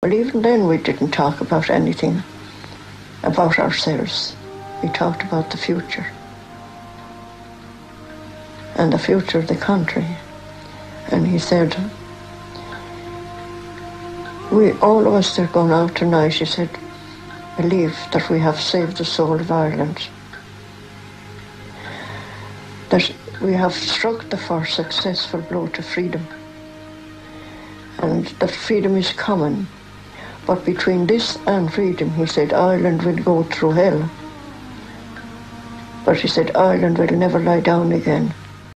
Well, even then we didn't talk about anything about ourselves. We talked about the future and the future of the country. And he said, all of us that are going out tonight, he said, believe that we have saved the soul of Ireland, that we have struck the first successful blow to freedom, and that freedom is coming. But between this and freedom, he said, Ireland will go through hell. But he said, Ireland will never lie down again.